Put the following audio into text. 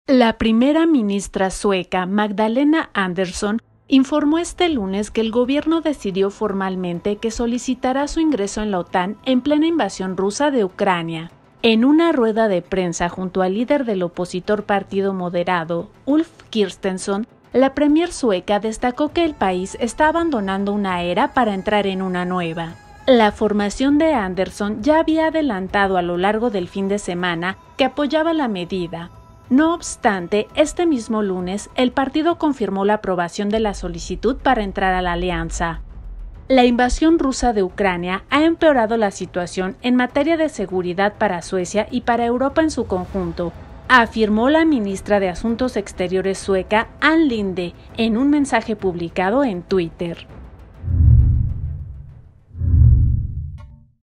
La primera ministra sueca, Magdalena Andersson, informó este lunes que el gobierno decidió formalmente que solicitará su ingreso en la OTAN en plena invasión rusa de Ucrania. En una rueda de prensa junto al líder del opositor Partido Moderado, Ulf Kristersson, la premier sueca destacó que el país está abandonando una era para entrar en una nueva. La formación de Andersson ya había adelantado a lo largo del fin de semana que apoyaba la medida. No obstante, este mismo lunes, el partido confirmó la aprobación de la solicitud para entrar a la alianza. La invasión rusa de Ucrania ha empeorado la situación en materia de seguridad para Suecia y para Europa en su conjunto, afirmó la ministra de Asuntos Exteriores sueca, Ann Linde, en un mensaje publicado en Twitter.